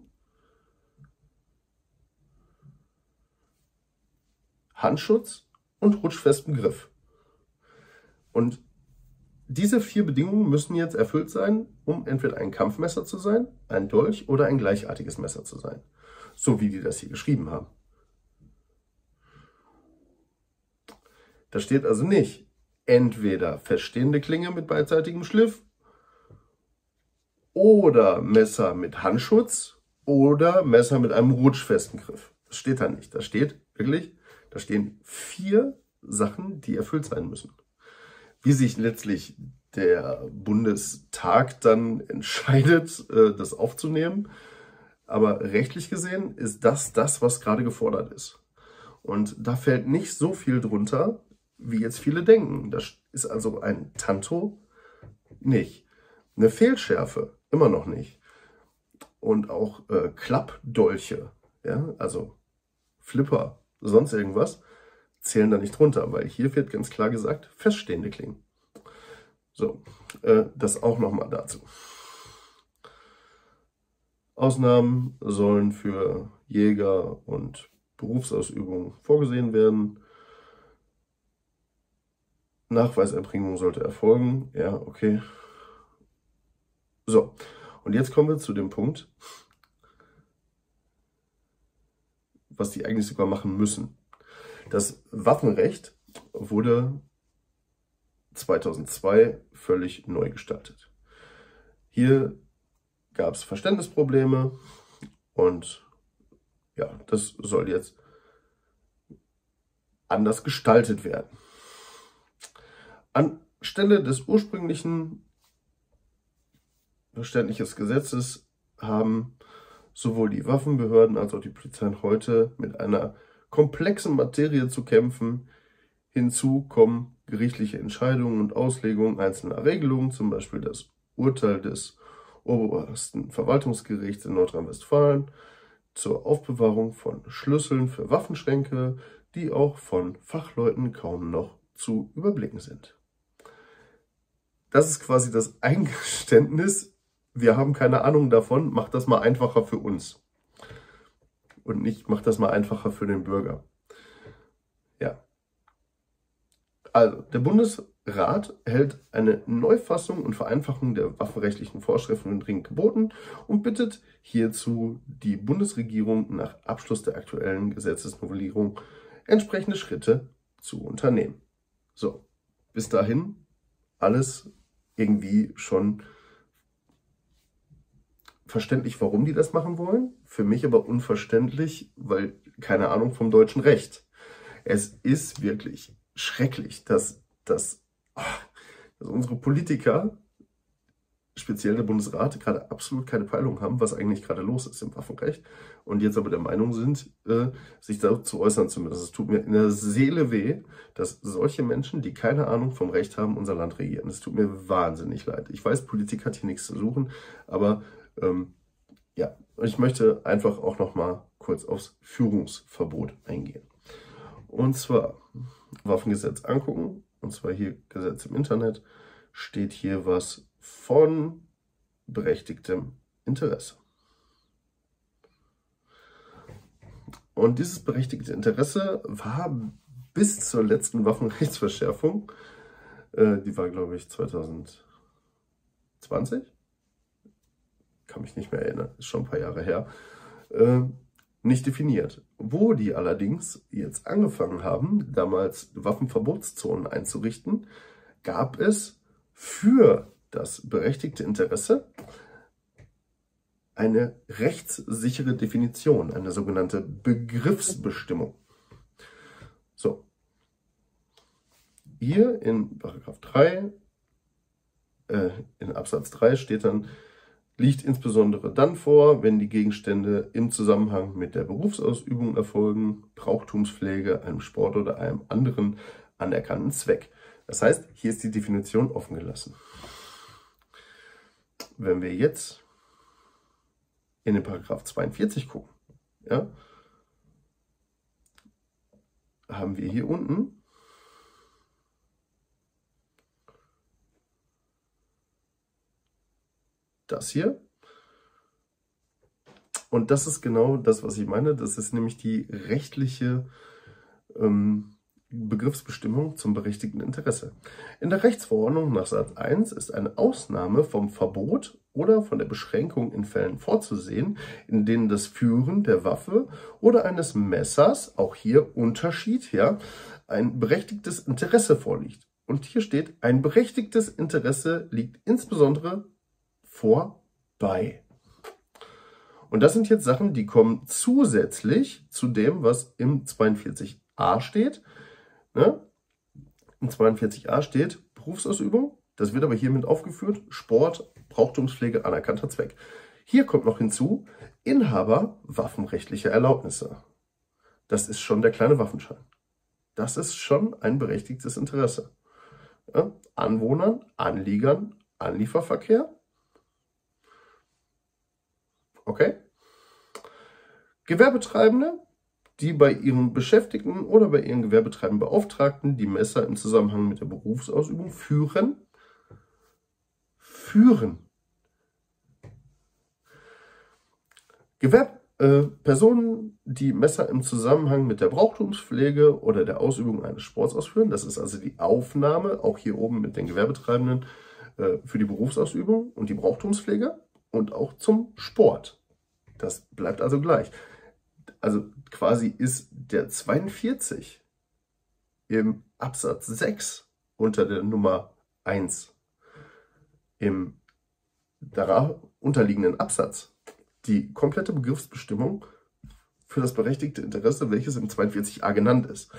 Handschutz und rutschfestem Griff. Und diese 4 Bedingungen müssen jetzt erfüllt sein, um entweder ein Kampfmesser zu sein, ein Dolch oder ein gleichartiges Messer zu sein. So wie die das hier geschrieben haben. Da steht also nicht entweder feststehende Klinge mit beidseitigem Schliff oder Messer mit Handschutz oder Messer mit einem rutschfesten Griff. Das steht da nicht. Da steht wirklich, da stehen 4 Sachen, die erfüllt sein müssen. Wie sich letztlich der Bundestag dann entscheidet, das aufzunehmen. Aber rechtlich gesehen ist das, was gerade gefordert ist. Und da fällt nicht so viel drunter, wie jetzt viele denken. Das ist also ein Tanto nicht. Eine Fehlschärfe immer noch nicht. Und auch Klappdolche, ja, also Flipper, sonst irgendwas, zählen da nicht drunter, weil hier wird ganz klar gesagt, feststehende Klingen. So, das auch nochmal dazu. Ausnahmen sollen für Jäger und Berufsausübung vorgesehen werden. Nachweiserbringung sollte erfolgen. Ja, okay. So, und jetzt kommen wir zu dem Punkt, was die eigentlich sogar machen müssen. Das Waffenrecht wurde 2002 völlig neu gestaltet. Hier gab es Verständnisprobleme und ja, das soll jetzt anders gestaltet werden. Anstelle des ursprünglichen Verständnisses Gesetzes haben sowohl die Waffenbehörden als auch die Polizei heute mit einer komplexen Materie zu kämpfen. Hinzu kommen gerichtliche Entscheidungen und Auslegungen einzelner Regelungen, zum Beispiel das Urteil des obersten Verwaltungsgerichts in Nordrhein-Westfalen zur Aufbewahrung von Schlüsseln für Waffenschränke, die auch von Fachleuten kaum noch zu überblicken sind. Das ist quasi das Eingeständnis, wir haben keine Ahnung davon, macht das mal einfacher für uns. Und nicht, macht das mal einfacher für den Bürger. Ja. Also, der Bundesrat hält eine Neufassung und Vereinfachung der waffenrechtlichen Vorschriften dringend geboten und bittet hierzu die Bundesregierung nach Abschluss der aktuellen Gesetzesnovellierung entsprechende Schritte zu unternehmen. So, bis dahin alles irgendwie schon verständlich, warum die das machen wollen. Für mich aber unverständlich, weil keine Ahnung vom deutschen Recht. Es ist wirklich schrecklich, dass unsere Politiker, speziell der Bundesrat, gerade absolut keine Peilung haben, was eigentlich gerade los ist im Waffenrecht und jetzt aber der Meinung sind, sich dazu äußern zu müssen. Es tut mir in der Seele weh, dass solche Menschen, die keine Ahnung vom Recht haben, unser Land regieren. Es tut mir wahnsinnig leid. Ich weiß, Politik hat hier nichts zu suchen, aber ja, ich möchte einfach auch noch mal kurz aufs Führungsverbot eingehen. Und zwar Waffengesetz angucken, und zwar hier Gesetz im Internet, steht hier was von berechtigtem Interesse. Und dieses berechtigte Interesse war bis zur letzten Waffenrechtsverschärfung, die war glaube ich 2020, kann mich nicht mehr erinnern, ist schon ein paar Jahre her, nicht definiert. Wo die allerdings jetzt angefangen haben, damals Waffenverbotszonen einzurichten, gab es für das berechtigte Interesse eine rechtssichere Definition, eine sogenannte Begriffsbestimmung. So, hier in Paragraph 3, in Absatz 3 steht dann, liegt insbesondere dann vor, wenn die Gegenstände im Zusammenhang mit der Berufsausübung erfolgen, Brauchtumspflege, einem Sport oder einem anderen anerkannten Zweck. Das heißt, hier ist die Definition offen gelassen. Wenn wir jetzt in den Paragraph 42 gucken, ja, haben wir hier unten das hier. Und das ist genau das, was ich meine. Das ist nämlich die rechtliche Begriffsbestimmung zum berechtigten Interesse. In der Rechtsverordnung nach Satz 1 ist eine Ausnahme vom Verbot oder von der Beschränkung in Fällen vorzusehen, in denen das Führen der Waffe oder eines Messers, auch hier Unterschied, ja, ein berechtigtes Interesse vorliegt. Und hier steht, ein berechtigtes Interesse liegt insbesondere vorbei. Und das sind jetzt Sachen, die kommen zusätzlich zu dem, was im 42a steht. Ne? Im 42a steht Berufsausübung, das wird aber hiermit aufgeführt, Sport, Brauchtumspflege, anerkannter Zweck. Hier kommt noch hinzu, Inhaber waffenrechtlicher Erlaubnisse. Das ist schon der kleine Waffenschein. Das ist schon ein berechtigtes Interesse. Ja? Anwohnern, Anliegern, Anlieferverkehr. Okay. Gewerbetreibende, die bei ihren Beschäftigten oder bei ihren gewerbetreibenden Beauftragten die Messer im Zusammenhang mit der Berufsausübung führen. Personen, die Messer im Zusammenhang mit der Brauchtumspflege oder der Ausübung eines Sports ausführen. Das ist also die Aufnahme, auch hier oben mit den Gewerbetreibenden, für die Berufsausübung und die Brauchtumspflege und auch zum Sport. Das bleibt also gleich. Also quasi ist der 42 im Absatz 6 unter der Nummer 1 im darauf unterliegenden Absatz die komplette Begriffsbestimmung für das berechtigte Interesse, welches im 42a genannt ist.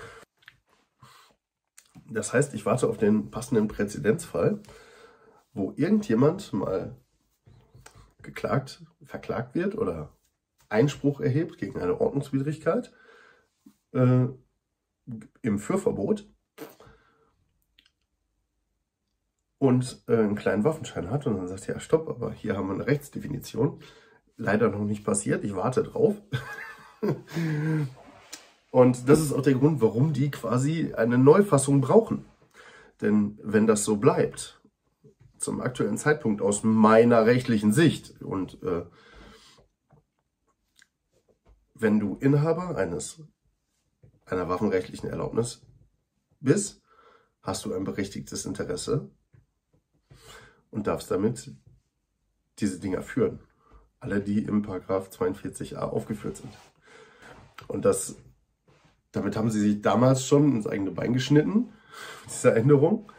Das heißt, ich warte auf den passenden Präzedenzfall, wo irgendjemand mal verklagt wird oder Einspruch erhebt gegen eine Ordnungswidrigkeit im Führverbot und einen kleinen Waffenschein hat und dann sagt, ja stopp, aber hier haben wir eine Rechtsdefinition. Leider noch nicht passiert, ich warte drauf. Und das ist auch der Grund, warum die quasi eine Neufassung brauchen. Denn wenn das so bleibt, zum aktuellen Zeitpunkt aus meiner rechtlichen Sicht und wenn du Inhaber einer waffenrechtlichen Erlaubnis bist, hast du ein berechtigtes Interesse und darfst damit diese Dinger führen. Alle, die im Paragraph 42a aufgeführt sind. Und damit haben sie sich damals schon ins eigene Bein geschnitten, diese Änderung.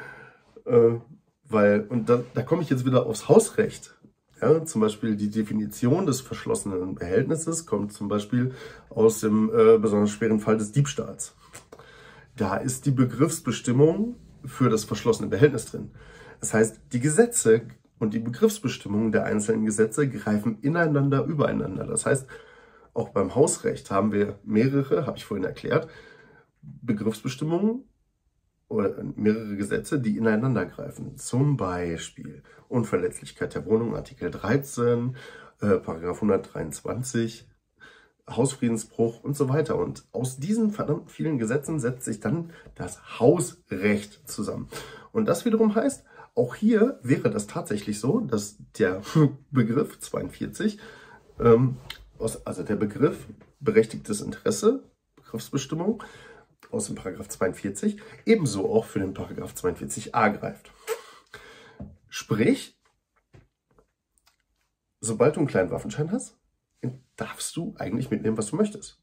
Da komme ich jetzt wieder aufs Hausrecht. Ja, zum Beispiel die Definition des verschlossenen Behältnisses kommt zum Beispiel aus dem besonders schweren Fall des Diebstahls. Da ist die Begriffsbestimmung für das verschlossene Behältnis drin. Das heißt, die Gesetze und die Begriffsbestimmungen der einzelnen Gesetze greifen ineinander, übereinander. Das heißt, auch beim Hausrecht haben wir mehrere, habe ich vorhin erklärt, Begriffsbestimmungen oder mehrere Gesetze, die ineinander greifen. Zum Beispiel Unverletzlichkeit der Wohnung, Artikel 13, Paragraph 123, Hausfriedensbruch und so weiter. Und aus diesen verdammt vielen Gesetzen setzt sich dann das Hausrecht zusammen. Und das wiederum heißt, auch hier wäre das tatsächlich so, dass der Begriff 42, also der Begriff berechtigtes Interesse, Begriffsbestimmung aus dem Paragraph 42, ebenso auch für den Paragraph 42a greift. Sprich, sobald du einen kleinen Waffenschein hast, darfst du eigentlich mitnehmen, was du möchtest.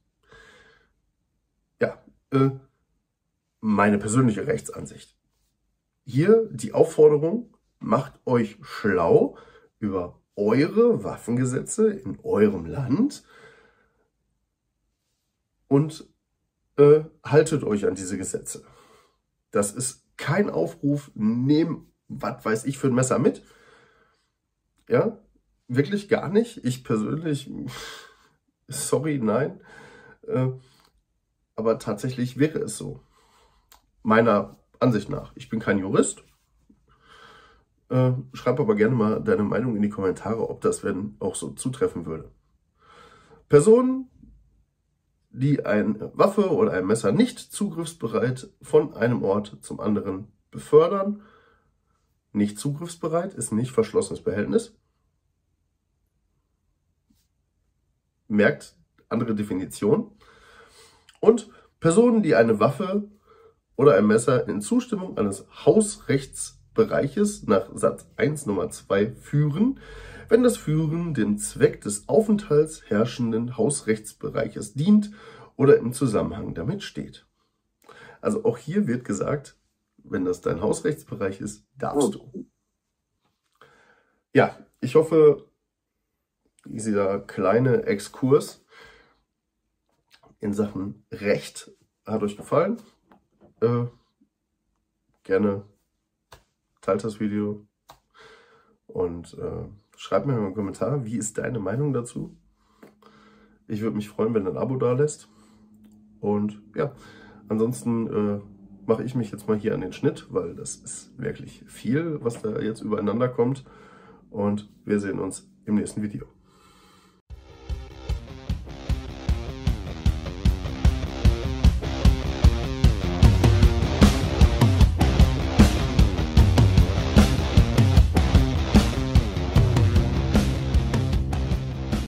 Ja, meine persönliche Rechtsansicht. Hier die Aufforderung, macht euch schlau über eure Waffengesetze in eurem Land und haltet euch an diese Gesetze. Das ist kein Aufruf, nehmt, was weiß ich, für ein Messer mit. Ja, wirklich gar nicht. Ich persönlich, sorry, nein. Aber tatsächlich wäre es so. Meiner Ansicht nach. Ich bin kein Jurist. Schreib aber gerne mal deine Meinung in die Kommentare, ob das auch so zutreffen würde. Personen, die eine Waffe oder ein Messer nicht zugriffsbereit von einem Ort zum anderen befördern. Nicht zugriffsbereit ist nicht verschlossenes Behältnis. Merkt, andere Definition. Und Personen, die eine Waffe oder ein Messer in Zustimmung eines Hausrechtsbereiches nach Satz 1 Nummer 2 führen, wenn das Führen dem Zweck des Aufenthalts herrschenden Hausrechtsbereiches dient oder im Zusammenhang damit steht. Also auch hier wird gesagt, wenn das dein Hausrechtsbereich ist, darfst du. Ja, ich hoffe, dieser kleine Exkurs in Sachen Recht hat euch gefallen. Gerne teilt das Video und schreib mir mal einen Kommentar, wie ist deine Meinung dazu? Ich würde mich freuen, wenn du ein Abo da lässt. Und ja, ansonsten mache ich mich jetzt mal hier an den Schnitt, weil das ist wirklich viel, was da jetzt übereinander kommt. Und wir sehen uns im nächsten Video.